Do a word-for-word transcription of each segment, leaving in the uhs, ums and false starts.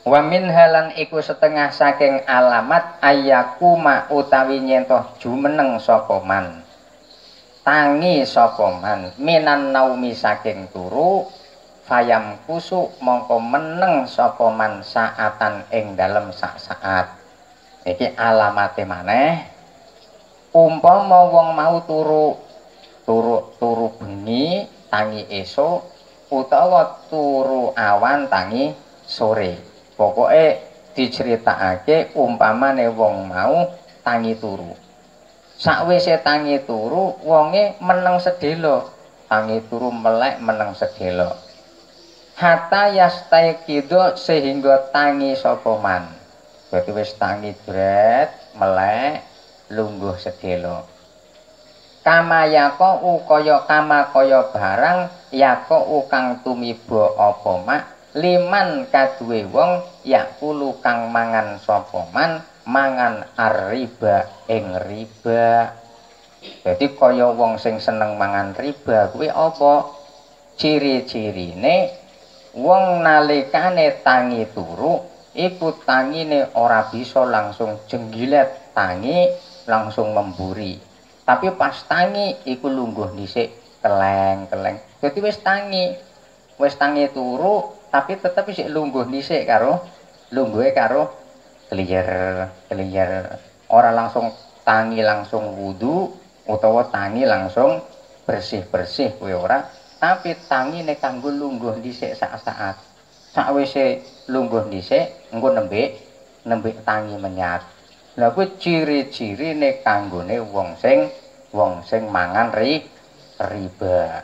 Wa min halan iku setengah saking alamat ayakuma utawi nyentoh jumeneng sapa man tangi sapa man minan naumi saking turu fayam kusu mongko meneng sapa man saatan ing dalem sak saat iki alamate maneh umpama wong mau turu turu turu bengi tangi esuk utawa turu awan tangi sore. Pokoke diceritakake umpamane wong mau tangi turu. Sakwise tangi turu wonge meneng sedhela. Tangi turu melek meneng sedhela. Hatta yastaiqido sehingga tangi sapa man. Berarti wis tangi bret melek lungguh sedhela. Kama yako kaya kama kaya barang yako kang tumiba apa mak liman kaduwe wong yakulu kang mangan sapa man mangan arriba ing riba. Jadi kaya wong sing seneng mangan riba kuwi apa? Ciri-cirine wong nalikane tangi turu iku tangine ora bisa langsung jenggilet tangi langsung memburi. Tapi pas tangi iku lungguh dhisik keleng-keleng. Dadi wis tangi. Wis tangi turu tapi tetep isih lungguh dhisik karo lungguhe karo kliyer kliyer ora langsung tangi langsung wudu utawa tangi langsung bersih-bersih kuwi ora tapi tangine kanggo lungguh dhisik sak-saat sakwise lungguh dhisik engko nembe nembe tangi menyat lha kuwi ciri-cirine kanggone wong sing wong sing mangan ri riba.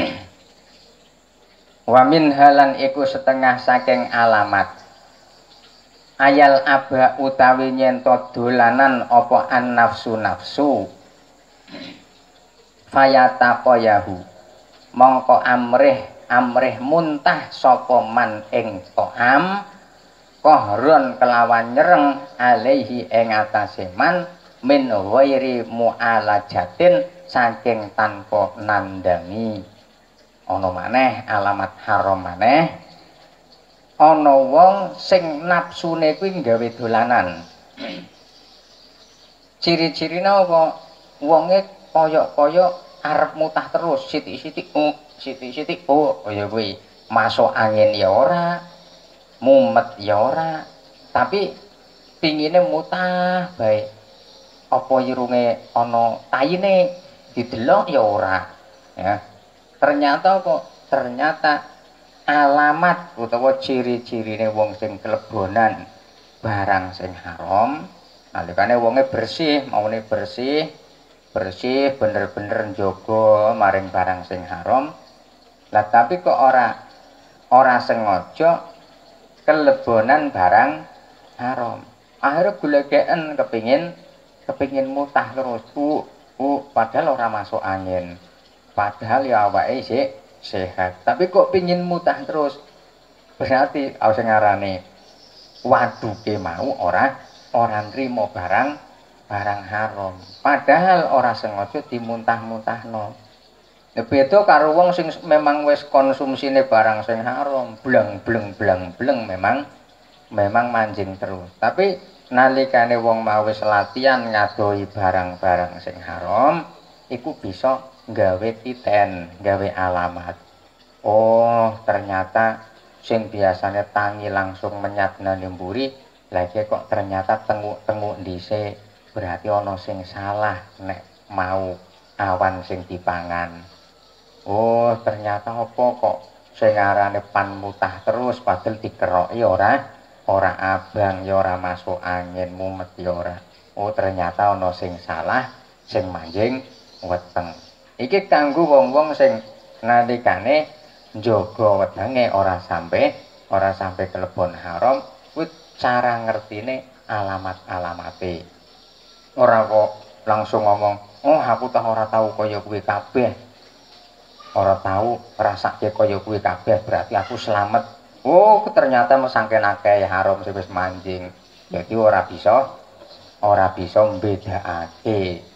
Wa min halan iku setengah saking alamat ayal aba utawi nyento dolanan apa an nafsu nafsu fayata qayahu mongko amrih amrih muntah sapa man ing to'am kohron kelawan nyereng alaihi ing atase man min ghairi mu'alajatin saking tanpa nandhangi. Ana maneh alamat haram maneh ana wong sing nafsune kuwi gawe dolanan. Ciri-cirine apa? Wonge kaya-kaya arep mutah terus sithik-sithik oh sithik-sithik oh kaya kuwi masuk angin ya ora mumet ya ora tapi pingine mutah bae apa irunge ana tayine didelok ya ora ya. Ternyata kok ternyata alamat utawa ciri-cirine wong sing kelebonan barang sing haram nalikane wonge bersih maune bersih bersih bener-bener njaga maring barang sing haram lah tapi kok ora ora sengaja kelebonan barang haram akhirnya gulekeken kepingin kepingin mutah terus bu bu padahal ora masuk angin. Padahal ya awake sik sehat, tapi kok pingin mutah terus. Berarti aku sing ngarane waduke mau ora ora nrimo barang barang haram. Padahal ora sengaja dimuntah-muntahno. Ya beda karo wong sing memang wis konsumsine barang sing haram, bleng-bleng bleng-bleng memang memang manjing terus. Tapi nalikane wong mau wis latihan ngadoi barang-barang sing haram, iku bisa gawe titen, gawe alamat. Oh, ternyata sing biasanya tangi langsung menyatna nyemburi, lagi kok ternyata tenguk-tenguk dhisik. Berarti ana sing salah nek mau awan sing dipangan. Oh, ternyata apa kok sing arane pan mutah terus padahal dikeroki ora ora abang ya ora masuk angin mumet ya ora. Oh, ternyata ana sing salah sing manjing weteng. Iki kanggo wong-wong sing nalikane njaga wedange ora sampe ora sampe kelebon haram, kuwi cara ngertine alamat-alamate. Ora kok langsung ngomong, "Oh, aku tak ora tahu kaya kuwi kabeh." Ora tahu rasake kaya kuwi kabeh berarti aku slamet. Oh, ternyata mesangken akeh haram sing wis manjing. Jadi ora bisa ora bisa mbedakake.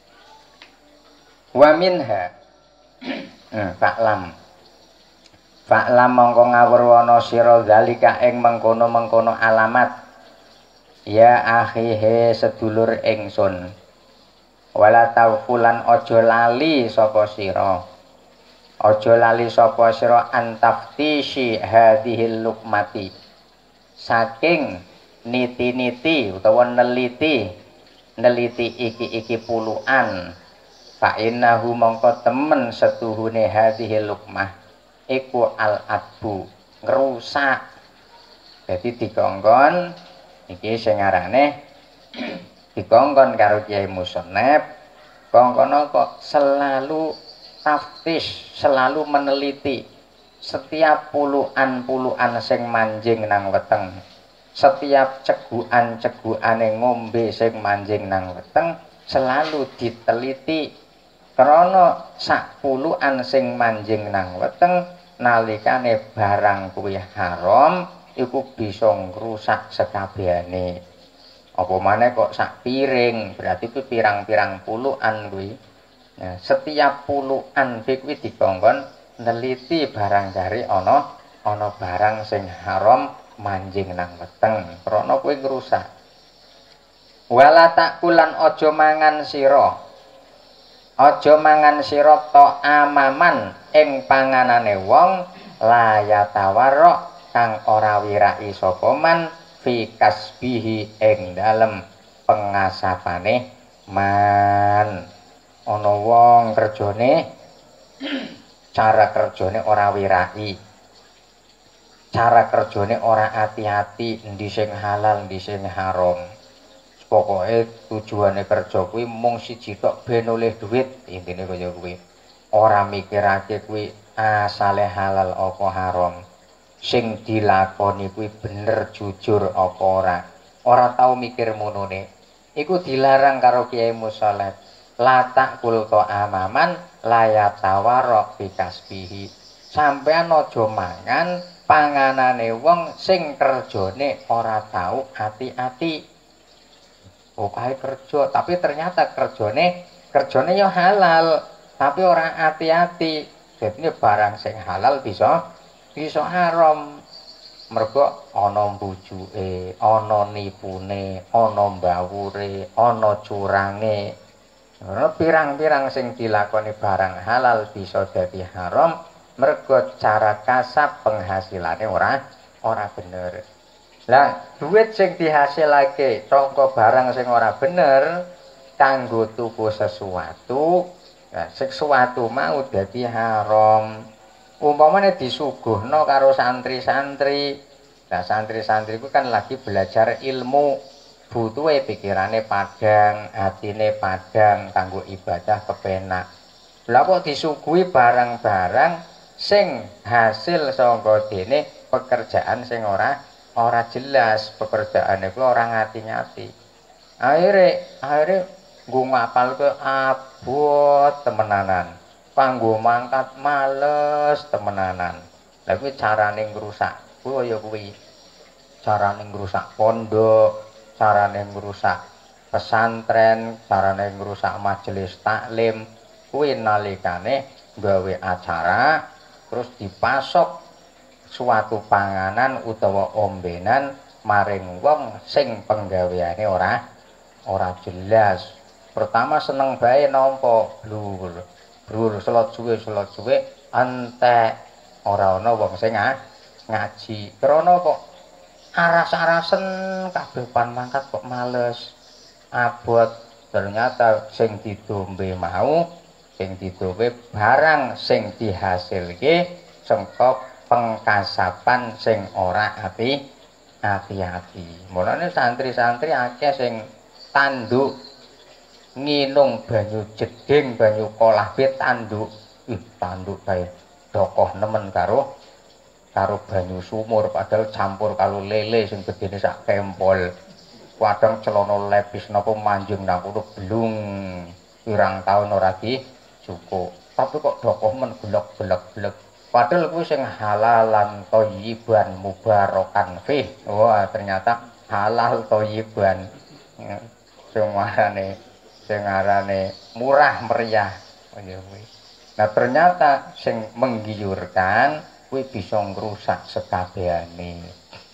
Wa minha hmm, taklam Fa'lam mongko ngawurwana sira zalika ing mengkono-mengkono alamat ya akhihe sedulur ingsun wala taufulan aja lali sapa sira aja lali sapa sira antaftishi hadhil lukmati saking niti-niti utawa neliti neliti iki-iki puluhan fa innahu mongko temen setuhune hadhil lukmah iku al adbu ngrusak dadi dikongkon iki sing arane dikongkon karo Kyai Musonep kongkon kok selalu taftis selalu meneliti setiap puluhan-puluhan sing manjing nang weteng setiap cegukan-cegukane ngombe sing manjing nang weteng selalu diteliti krana sak puluhan sing manjing nang weteng nalikane barang kuwi haram iku bisa ngrusak sekabehane apa maneh kok sak piring berarti kuwi pirang-pirang puluhan kuwi nah, setiap puluhan kuwi dikongkon neliti barang dari ana ana barang sing haram manjing nang weteng krana kuwi ngrusak wala takulan aja mangan sira aja mangan sira ta amaman ing panganane wong layatawarra kang ora wirai sapa man fi kasbihi ing dalem pengasapane man ana wong kerjane cara kerjane ora wirai cara kerjane ora ati-ati endi sing halal endi sing haram pokoke tujuane kerja kuwi mung siji tok ben oleh duit intine kaya kuwi ora mikirake kuwi asale halal apa haram sing dilakoni kuwi bener jujur apa ora ora tau mikir munune iku dilarang karo Kyai Musoleh latak kulto amaman layatawara bikasbihi sampean aja mangan panganane wong sing kerjane ora tau ati-ati okahe kerja tapi ternyata kerjane kerjane ya halal tapi ora ati-ati jadi barang sing halal bisa bisa haram mergo ana mbujuke ana nipune ana mbawure ana curange ora pirang-pirang sing dilakoni barang halal bisa dadi haram mergo cara kasab penghasilane ora ora bener lah duit sing dihasilake saka barang sing ora bener kanggo tuku sesuatu nah sesuatu mau dadi haram umpamane disuguhno karo santri-santri nah santri-santri ku kan lagi belajar ilmu butuhe pikirane padang atine padang kanggo ibadah kepenak lha kok disuguhi barang-barang sing hasil saka dene pekerjaan sing ora ora jelas pekerjaane kuwi ora ngati-ngati akhire akhire nggo ngapal ke abot temenanan panggo mangkat males temenanan lha kuwi carane ngrusak kuwi ya kuwi carane ngrusak pondok carane ngrusak pesantren carane ngrusak majelis taklim kuwi nalikane gawe acara terus dipasok suatu panganan utawa ombenan maring wong sing penggaweane ora ora jelas pertama seneng bae nampa blur blur selot suwe selot suwe entek ora ana wong sing ngaji krana kok aras-arasen kabeh pan mangkat kok males abot ternyata sing didombe mau sing didombe barang sing dihasilke sengkok pengkasapan sing ora ati ati-ati mulane santri-santri akeh sing tanduk nginung banyu jeding banyu kolahbe tanduk ih tanduk kae dokoh nemen karo karo banyu sumur padahal campur karo lele sing gedene sak kempol kadang celana lepis napa manjing nang kono blung pirang taun ora di cukup tapi kok dokoh men gelek-gelek padahal kuwi sing halalan thayyiban mubarakan fih wah ternyata halal thayyiban sing arane sing arane murah meriah nah ternyata sing menggiurkan kuwi bisa ngrusak sekabehane.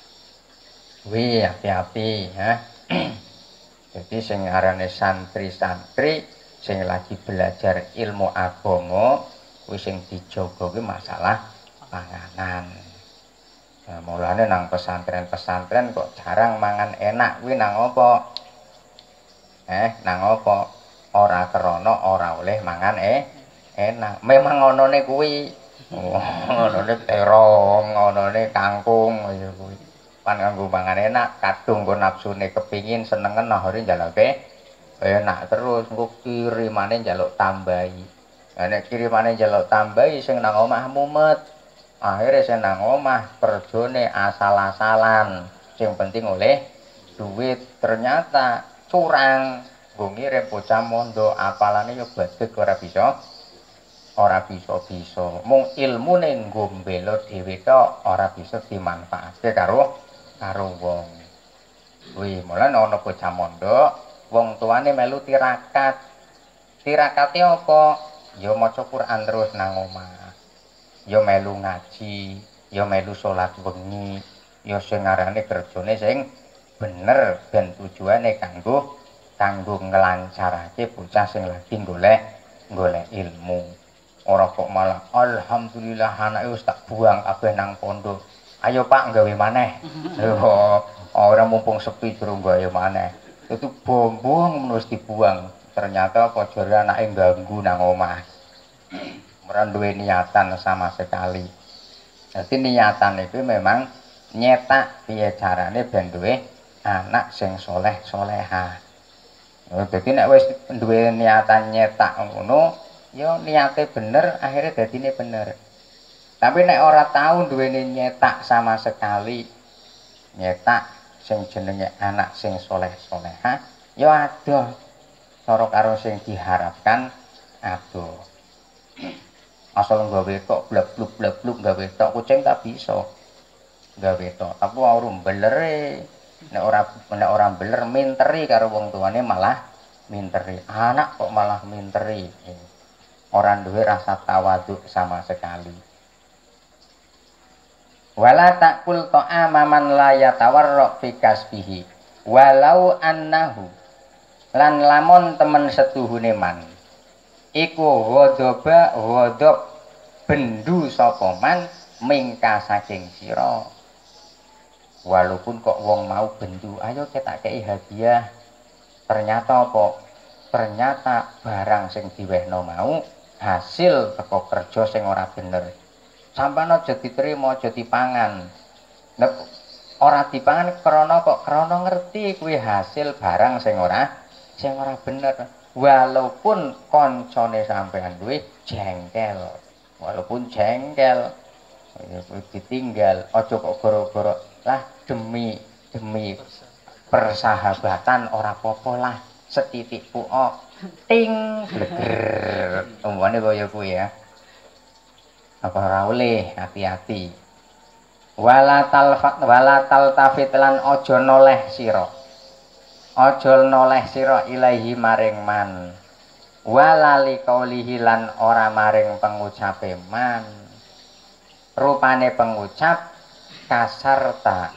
Kuwi hati-hati ya. Jadi sing arane santri-santri sing lagi belajar ilmu agama kuwi sing dijaga kuwi masalah panganan. Nah, mulane nang pesantren-pesantren kok jarang mangan enak kuwi nang apa? Eh, nang apa? Ora krana ora oleh mangan eh enak. Memang onone kuwi. Onone terong, onone kangkung kaya kuwi. Pan kanggo mangan enak, kadung kok nafsune kepingin senengen ahore njaluk enak terus engko kirimane njaluk tambahi. Lah nek kirimane njaluk tambahi sing nang omah mumet. Akhire sing nang omah kerjane asal-asalan. Sing penting oleh duit, ternyata curang. Nggo ngirim bocah mondok apalane ya badhe ora bisa. Ora bisa-bisa. Mung ilmune nggo mbela dhewe tok ora bisa dimanfaatke karo karo wong. Kuwi mulane ana bocah mondok, wong tuane melu tirakat. Tirakate apa? Ya maca Quran terus nang omah. Ya melu ngaji, ya melu salat wengi, ya sing ngarane kerjane sing bener ben tujuane kanggo kanggo nglancarake bocah sing lagi golek golek ilmu. Ora kok malah alhamdulillah anake wis tak buang kabeh nang pondok. Ayo Pak gawe maneh. Lho, ora mumpung sepi durung gawe maneh. Itu bombong wis dibuang. Ternyata apa jare anake ganggu nang omah. Ora duwe niatan sama sekali. Jadi niatan itu memang nyetak piye carane ben duwe anak sing soleh soleha. Jadi nek wis duwe niatan nyetak ngono, ya niate bener, akhirnya dadine bener. Tapi nek ora tahu duwene nyetak sama sekali, nyetak sing jenenge anak sing soleh soleha, ya adoh cara karo sing diharapkan adoh. Asal nggawe tok blak-bluk blak-bluk gawe tok kucing tak bisa. Gawe tok, tapi ora mbelere. Nek ora nek ora beler minteri karo wong tuane malah minteri. Anak kok malah minteri. Ora duwe rasa tawadhu sama sekali. Wala takul ta'ama man la yatawarra fi kasbihi walau annahu lan lamun temen setuhune man iku ghadaba ghadab bendu sapa man mingka saking sira. Walaupun kok wong mau bendu, ayo kita kei hadiah. Ternyata apa? Ternyata barang sing diwehno mau hasil teko kerja sing ora bener. Sampeyan aja diterima, aja dipangan. Nek ora dipangan krana kok krana ngerti kuwi hasil barang sing ora sing ora bener. Walaupun koncone sampeyan duwe jengkel. Walaupun jengkel ya kuwi ditinggal, aja kok gara-gara lah demi demi persahabatan ora apa-apa lah setitik puok ting bleger umpane kaya kuwi ya. Apa ora oleh hati-hati. Wala talfat wala taltafit lan aja noleh sira. Aja noleh sira ilahi maring man. Wala liqaulihi lan ora maring pengucape man. Rupane pengucap kasarta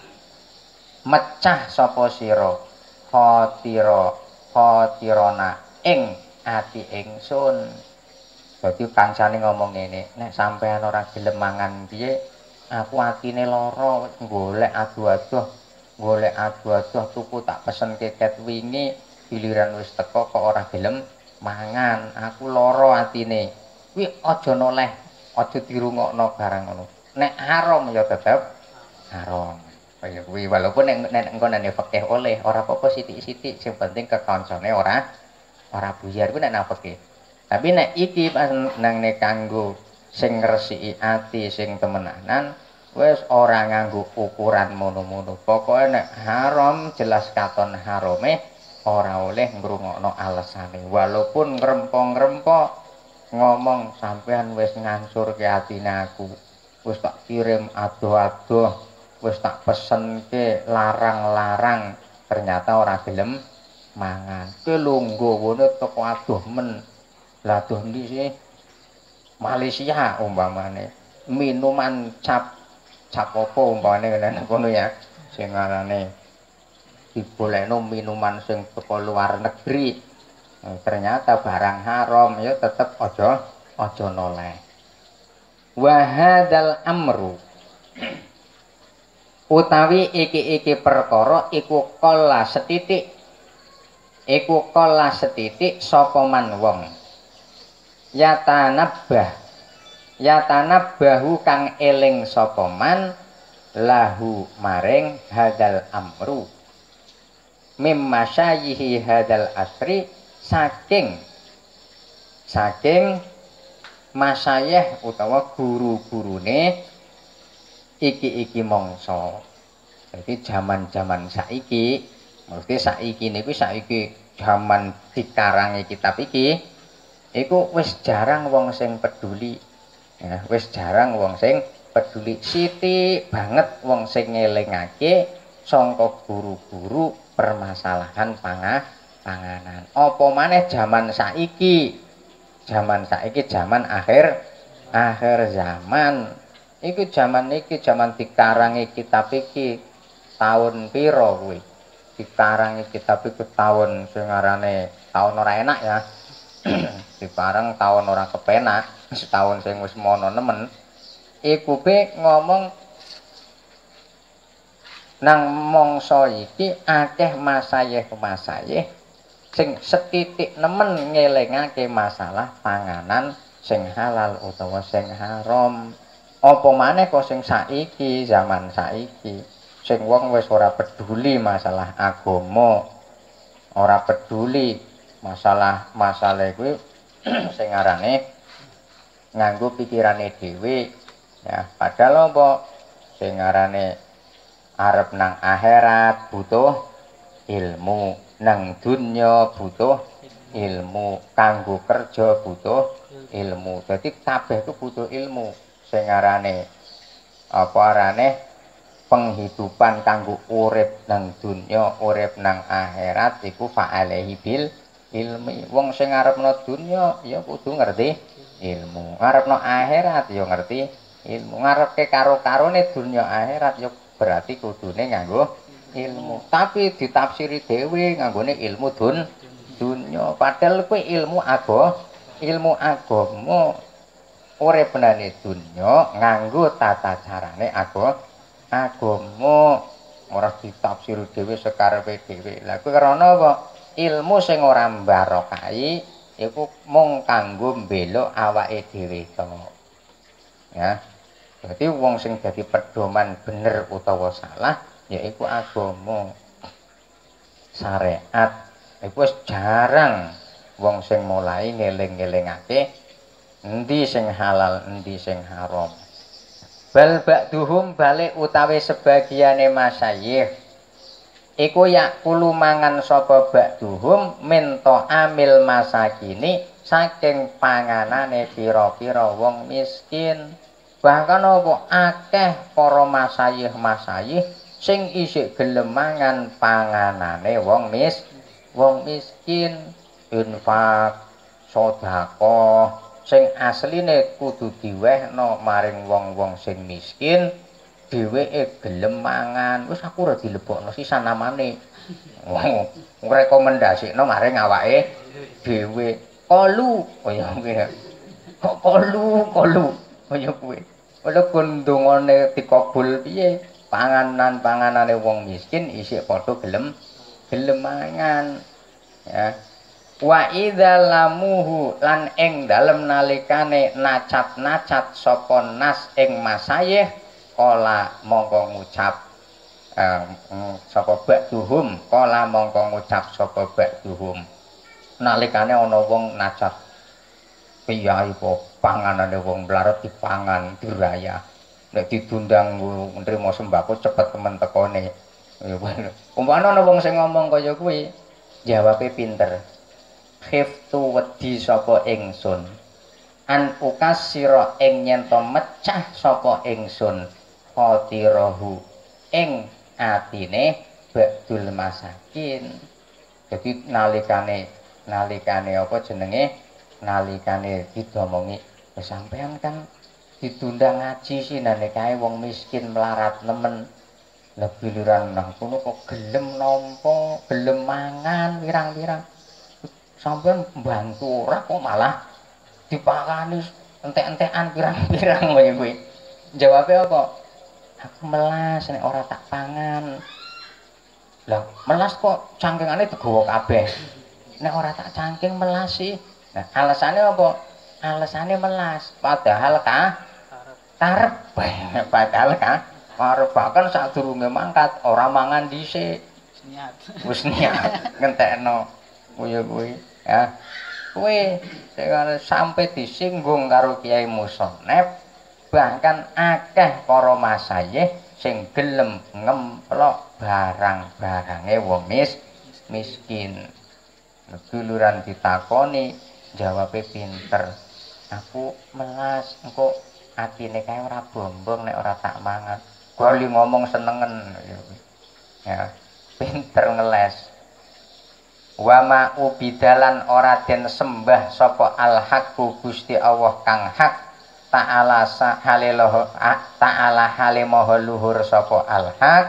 mecah sapa sira khatira khatirana ing ati ingsun. Dadi kancane ngomong ngene, nek sampean ora gelem mangan piye, aku atine lara golek adu-aduh, golek adu-aduh tuku tak pesen keket wingi, giliran wis teko kok ora gelem mangan, aku lara atine. Kuwi aja noleh, aja dirungokno barang ngono. Nek haram ya tetep haram. Kaya kuwi walaupun nek nek nggonane fikih oleh, ora apa-apa sithik-sithik, sing penting kekancane ora ora buyar kuwi nek nang fikih. Tapi nek iki nang nek kanggo sing ngresiki ati sing temenanan wis ora nganggo ukuran mono-mono. Pokoke nek haram jelas katon harame ora oleh ngrungokno alesane. Walaupun ngrempo-ngrempo ngomong sampean wis ngansurke atine aku. Wis tak kirim adoh-adoh, wis tak pesenke larang-larang, ternyata ora gelem mangan. Ki lungguh ngono teko adoh men. Lah doh ndi sih? Malaysia umpamane. minuman cap cap apa umpamane ngene ngono ya sing arane dibolekno minuman sing teko luar negeri eh, ternyata barang haram ya tetep aja aja noleh wa hadzal amru utawi iki-iki perkara iku kala setitik iku kala setitik sapa man wong yatanabbah yatanabbahu kang eling sapa man lahu maring hadal amru mimma syaihi hadal asri saking saking masayah utawa guru-gurune iki-iki mangsa. Jadi zaman-zaman saiki mesti saiki niku saiki zaman dikarangi kitab iki iku wis jarang wong sing peduli. Ya, wis jarang wong sing peduli sithik banget wong sing ngelingake sangka guru-guru permasalahan pangah panganan. Apa maneh zaman saiki? Zaman saiki zaman akhir akhir zaman. Iku zaman iki zaman dikarangi kitab iki tahun pira kuwi? Dikarangi kitab iki tahun sing ngarane tahun ora enak ya. Diparang tahun ora kepenak, setahun sing wis mono nemen. Iku be ngomong nang mangsa iki akeh masayeh-masayeh sing setitik nemen ngelingake masalah panganan sing halal utawa sing haram. Apa maneh kok sing saiki, zaman saiki sing wong wis ora peduli masalah agama, ora peduli masalah-masalah kuwi sing arane nganggo pikirane dhewe ya padahal apa sing arane arep nang akhirat butuh ilmu, nang dunya butuh ilmu, kanggo kerja butuh ilmu. Dadi kabeh ku butuh ilmu. Sing arane apa arane penghidupan kanggo urip nang dunya, urip nang akhirat iku fa'alaihi bil ilmi. Wong sing ngarepno dunya ya kudu ngerti ilmu. Ngarepno akhirat ya ngerti ilmu. Ngarepke karo-karone dunya akhirat ya berarti kudune nganggo ilmu. Tapi ditafsiri dhewe nganggone ilmu dun dunya. Padahal kuwi ilmu agama, ilmu agama uripane dunya nganggo tata carane agama. Agama ora ditafsiri dhewe sekarepe dhewe. Lah kuwi karena apa? Ilmu sing ora mbarokahi iku mung kanggo mbela awake dhewe to. Ya. Dadi wong sing dadi pedoman bener utawa salah yaiku agama. Syariat. Iku wis jarang wong sing mulai ngeling-elingake endi sing halal, endi sing haram. Bal ba'duhum balik utawi sebagiane masyayikh iku yakulu mangan sapa ba'duhum minta amil masakini saking panganane pira-pira wong miskin. Bahkan apa akeh para masyayikh-masyayikh sing isih gelem mangan panganane wong mis wong miskin, infak, sedekah sing asline kudu diwehno maring wong-wong sing miskin. Dheweke gelem mangan wis aku ora dilebokno sisan namane wong rekomendasikno maring awake dhewe kolu kaya kuwi kok kolu kolu kaya kuwi padha kondongane dikabul piye panganan-panganane wong miskin isih padha gelem gelem mangan ya wa idza lamuhu lan ing dalem nalikane nacat-nacat sapa nas ing masayeh kala mongko ngucap eh, sapa ba'duhum kala mongko ngucap sapa ba'duhum nalikane ana wong nacat piyai po panganane wong mlarat dipangan diraya nek didundang nrimo sembako cepet temen tekone umpamane ana wong sing ngomong kaya kuwi jawabe pinter khiftu wedi sapa ingsun an ukasira ing yen to mecah sapa ingsun khatirahu ing atine ba'dul masakin. Jadi nalikane nalikane apa jenenge nalikane diomongi sampean kan ditunda ngaji sinane kae wong miskin melarat nemen. Lah giliran nang kono kok gelem nampa, gelem mangan pirang-pirang. Sampeyan mbantu ora kok malah dipakani entek-entekan pirang-pirang kaya kuwi. Jawabe apa? Aku melas nek ora tak pangan. Lah melas kok cangkengane digawa kabeh. Nek ora tak cangking melas sih. Nah, alasane apa? Alasane melas. Padahal ka karep. Padahal ka karep bahkan sadurunge mangkat ora mangan dhisik. Niat. Wis niat ngentekno kuwi kuwi ya. Kuwi sampai disinggung karo Kiai Musonep, bahkan akeh para masayih sing gelem ngemplok barang-barange wong mis miskin. Duluran ditakoni jawabe pinter. Aku melas engko atine kae ora bombong nek ora tak mangan. Gali ngomong senengen ya. Pinter ngeles. Wa ma ubidalan ora den sembah sapa al-haqqu Gusti Allah kang hak ta'ala haliloh ta'ala halimaha luhur sapa al-haq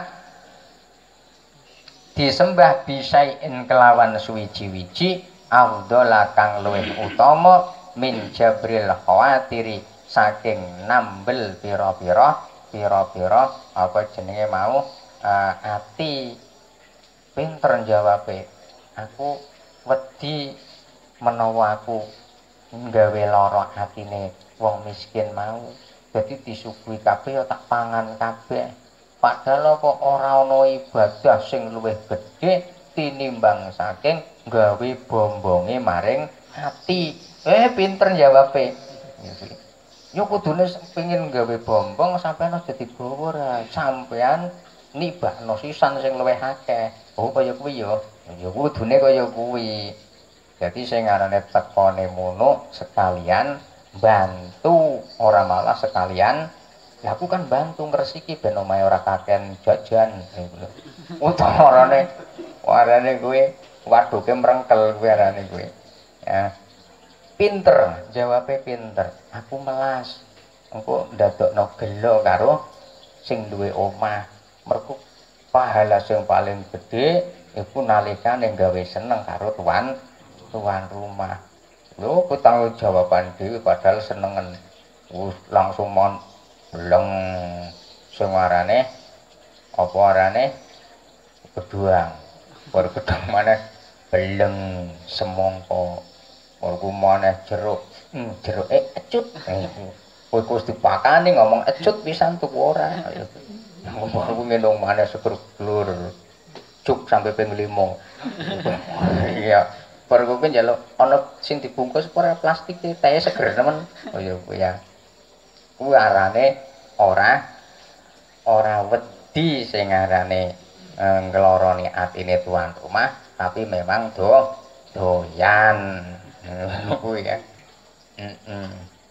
disembah bisain kelawan suwiji-wiji afdhala kang luwih utama min jabril khawatiri saking nambel pira-pira pira-pira apa jenenge mau uh, ati. Pinter jawabe. Aku wedi menawa aku nggawe lara atine wong miskin mau. Dadi disuguhi kabeh ya tak pangan kabeh. Padahal apa ora ana ibadah sing luwih gedhe tinimbang saking gawe bombonge maring ati. Eh pinter jawabe. Yo kudune pengin gawe bombong sampeyan aja digawa ra. Sampeyan nibakno sisan sing luwih akeh. Oh kaya kuwi yo. Ya kudune kaya kuwi. Dadi sing ngarane tekone mono sekalian bantu ora malah sekalian. Lah aku kan bantu ngresiki ben omahe ora kakean jajan. Utamane warane kuwi waduke mrengkel kuwi arane kuwi. Ya. Pinter, jawabe pinter. Aku melas. Engko ndadekno gelo karo sing duwe omah. Mergo pahala sing paling gedhe iku nalikane gawe seneng karo tuan tuan rumah. Lho, ku tanggung jawaban dhewe padahal senengen. Wis langsung mon bleng sing arane apa arane keduang. Baru gedang maneh beleng semongko. Baru maneh jeruk. Hmm, jeruke ecut. Kowe wis dipakani ngomong ecut pisan tuku ora. Baru ngendong maneh seger glur. Cuk sampai ping lima. Iya. Baru kowe njaluk ana sing dibungkus ora plastik teh seger temen. Oh ya kuwi ya. Kuwi arane ora ora wedi sing arane ngloroni atine tuan rumah, tapi memang do doyan. Kuwi ya. Heeh.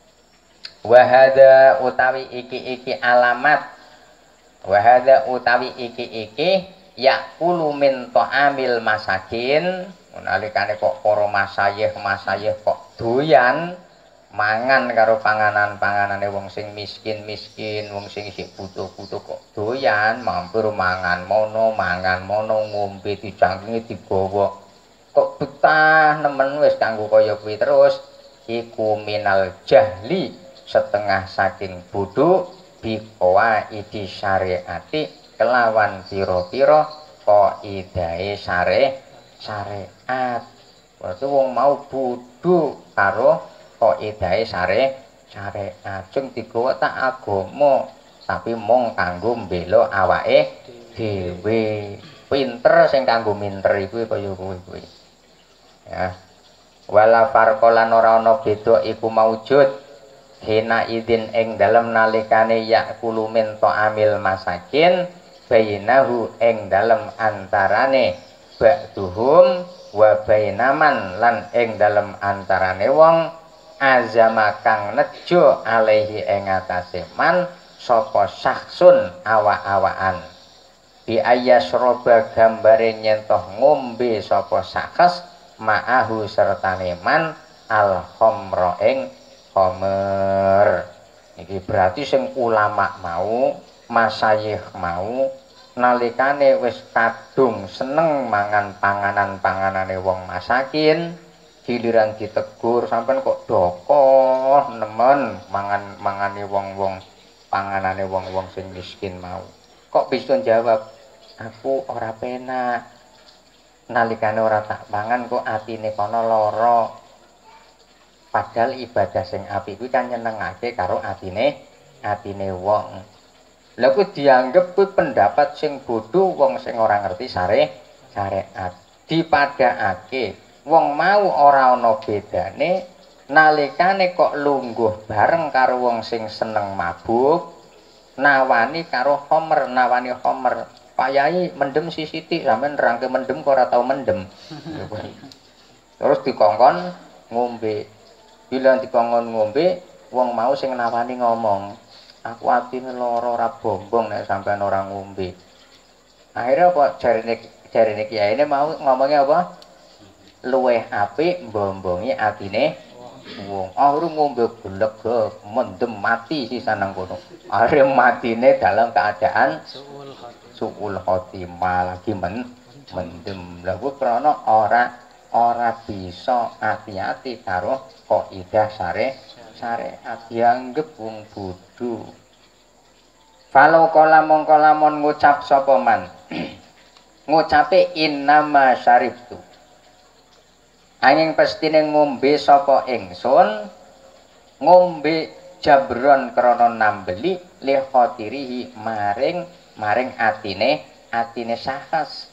Wa hada utawi iki-iki alamat. Wa hada utawi iki-iki yakulu min ta'amil masakin. Nalikane kok para masayih-masayih kok doyan mangan karo panganan-panganane wong sing miskin-miskin, wong sing isih butuh-butuh kok doyan mampir mangan mono, mangan mono, ngombe dicangkingi digawa. Kok betah nemen wis kanggo kaya kuwi terus iku minal jahli setengah saking bodho biqwa idi syariati kelawan pira-pira qaidahe syare syariat. Berarti wong mau bodho karo qaidahe syare syariat sing digawa tak agama tapi mung kanggo mbela awake dhewe. Pinter sing kanggo minter iku kaya kuwi kuwi. Ya. Wala farqalan ora ana beda iku maujud hina idin ing dalem nalikane yakulu min ta'amil masakin bainahu ing dalem antarane ba'duhum wa bainaman lan ing dalem antarane wong azama kang nejo alaihi ing atase man sapa saksun awa-awaan bi ayyasroba gambare nyentoh ngombe sapa sakas ma'ahu sertane man al khamra ing khamr. Iki berarti sing ulama mau, masayikh mau nalikane wis kadung seneng mangan panganan-panganane wong masakin, giliran ditegur sampean kok dokoh nemen mangan mangane wong-wong panganane wong-wong sing miskin mau. Kok bisa jawab, aku ora penak. Nalikane ora tak mangan kok atine kono lara. Padahal ibadah sing apik kuwi kan nyenengake karo atine atine wong. Lha kuwi dianggep kuwi pendapat sing bodho wong sing ora ngerti sare syariat. Dipadhakake wong mau ora ana bedane nalikane kok lungguh bareng karo wong sing seneng mabuk, nawani karo homer, nawani homer. Pak Yai mendem sisiti, sampean nerangke mendem kok ora tau mendem. Terus dikongkon ngombe. Bila dikongkon ngombe, wong mau sing nawani ngomong, aku atine lara ora bombong nek sampean ora ngombe. Akhirnya apa jarine jarine kiyaine mau ngomongnya apa? Luweh apik mbombongi atine wong. Akhire ngombe geleg mendem mati sisan nang kono. Akhire matine dalam keadaan suul khotimah lagi men mendem. Lha kuwi krana ora ora bisa hati-hati karo kaidah sare syariat dianggep wong bodho. Falau kala mongko lamun ngucap sapa man ngucape innama syaribtu angin pestine ngombe sapa ingsun ngombe jabron krana nambeli li khotirihi maring maring atine atine sahas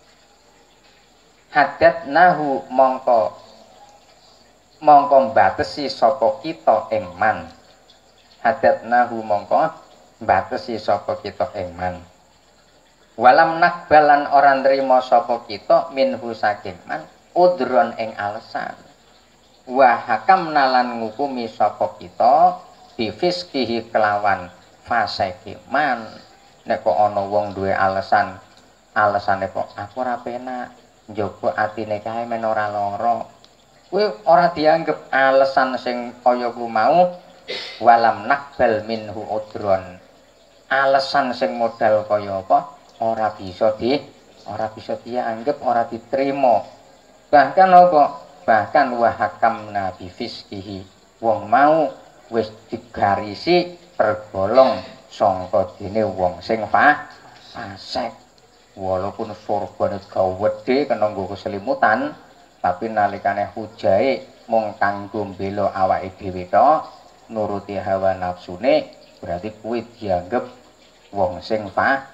hadat nahu mongko mongko batesi sapa kita ing man hadat nahu mongko batesi sapa kita ing man walam nakbalan ora nrimo sapa kita minhu saking man udron ing alasan wa hakam nalan ngukumi sapa kita bifiskihi kelawan faseke man nek kok ana wong duwe alasan alasane kok aku ora penak njogo atine kae men ora lara kuwi ora dianggep alasan sing kaya ku mau walam nakbal minhu udron alasan sing modal kaya apa ora bisa di ora bisa dianggep ora diterima bahkan apa bahkan wa hakamna bi fiskihi wong mau wis digarisi tergolong sangka dene wong sing fasik walaupun surbane gawedhe kena nggo keselimutan tapi nalikane hujae mung kanggo mbela awake dhewe tok nuruti hawa nafsune berarti kuwi dianggep wong sing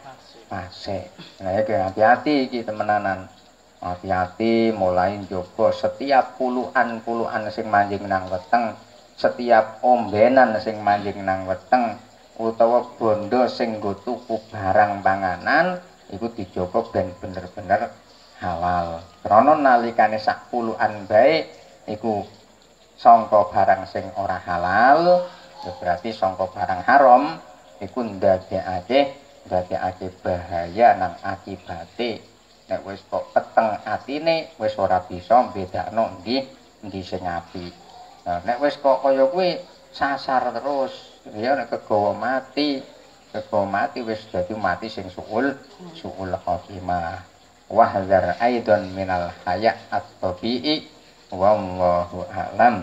fasik. Nah iki hati-hati iki temenanan. Hati-hati mulai njogo setiap puluhan-puluhan sing manjing nang weteng, setiap ombenan sing manjing nang weteng utawa bondo sing nggo tuku barang panganan iku dijogo ben bener-bener halal. Krana nalikane sak puluhan bae iku sangka barang sing ora halal, berarti sangka barang haram iku ndadekake ndadekake bahaya nang akibate. Nek wis kok peteng atine wis ora bisa mbedakno ndi ndi sing apik. Nah, nek wis kok kaya kuwi sasar terus, ya nek kegawa mati, kegawa mati wis dadi mati sing suul suul khotimah. Wahdzar aidan minal haya at-tabi'i wallahu a'lam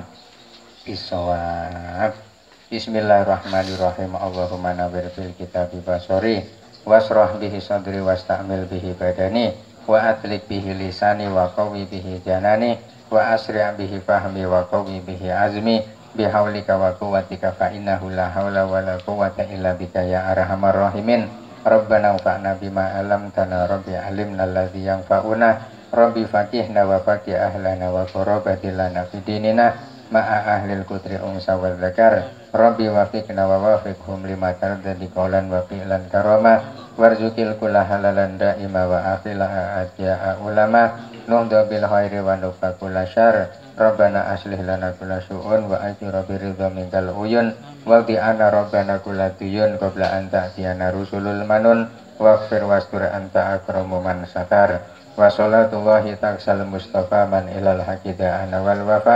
bisawab. Bismillahirrahmanirrahim. Allahumma nawwir bil kitabi basari wasrah bihi sadri wasta'mil bihi badani wa atlik bihi lisani wa qawi bihi janani wa asri' bihi fahmi wa qawi bihi azmi bihaulika wa quwwatika fa innahu la haula wa la quwwata illa bika ya arhamar rahimin. Rabbana fa'na bima alamtana rabbi alimna alladhi yanfa'una rabbi faqihna wa faqih ahlana wa qurabati lana fi dinina ma'a ahlil kutri unsa wa dzakar rabbi wafiqna wa wafiqhum lima tardadi qawlan wa fi'lan karama warzuqil kulla halalan da'ima wa akhila a'adya'a ulama nuhda bil khairi wa nufa kulla syar rabbana aslih lana kulla syu'un wa ajra biridha minkal uyun wa di'ana rabbana kulla diyun qabla an ta'tiyana rusulul manun waghfir wastur anta akramu man satar wa salatullahi taksal mustafa man ilal haqida'ana wal wafah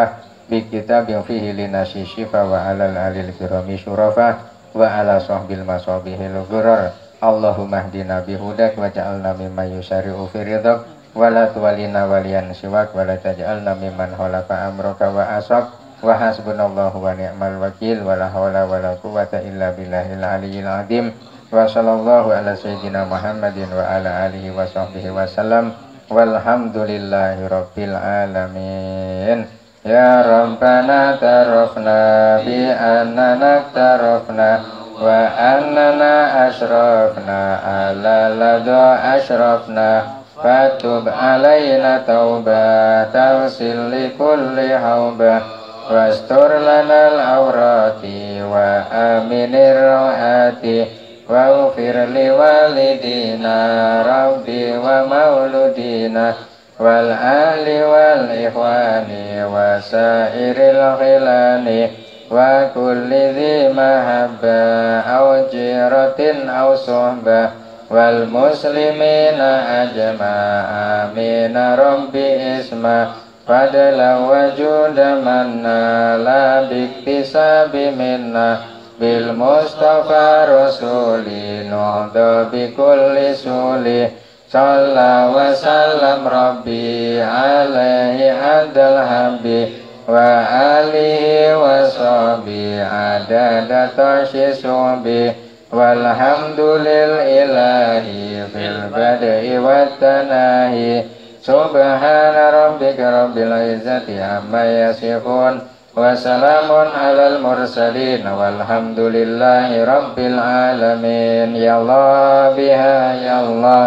bi kitabin fihi linasi syifa wa alal alil kirami syurafa wa ala sahbil masabihil gurar. Allahumma hdina bihudak wa ja'alna mimman yusari'u fi ridhak wa la tuwalina waliyan siwak wa la taj'alna mimman khalafa amraka wa asrak wa hasbunallahu wa ni'mal wakil wa la hawla wa la quwwata illa billahil aliyyil azim. Wa sallallahu ala sayyidina Muhammadin wa ala alihi wa sahbihi wa sallam walhamdulillahi rabbil alamin. Ya Rabbana tarafna bi annana tarafna wa annana ashrafna ala ladha ashrafna fatub alayna taubatan sil li kulli haubah wastur lanal awrati wa aminir rohati wa ufir li walidina rabbi wa mauludina wal ahli wal ikhwani wa sairil khilani wa kulli dhi mahabba aw jiratin aw suhbah wal muslimina ajma'a amin rabbi isma fadla wajuda manna la biktisabi minna bil mustafa rasuli nuhda bi kulli suli salla wa sallam rabbi alaihi adal habbi wa alihi wa sahbi adada tashi suhbi walhamdulil ilahi fil badai wa tanahi subhana rabbika rabbil izzati amma yasifun wa salamun alal mursalin walhamdulillahi rabbil alamin. Ya Allah biha ya Allah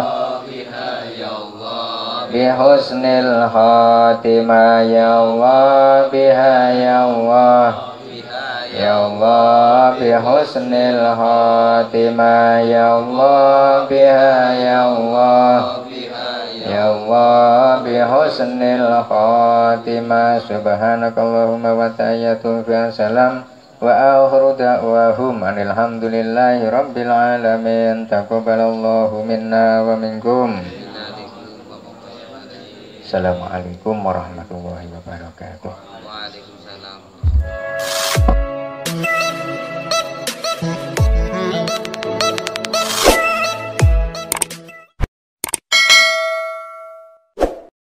bi husnil khatimah ya Allah biha ya Allah ya Allah bi husnil khatimah ya Allah biha ya Allah ya Allah bi husnil khatimah. Subhanakallahumma wa tahiyyatuhum fiha salam wa akhiru da'wahum alhamdulillahi rabbil alamin. Taqabbalallahu minna wa minkum. Assalamualaikum warahmatullahi wabarakatuh.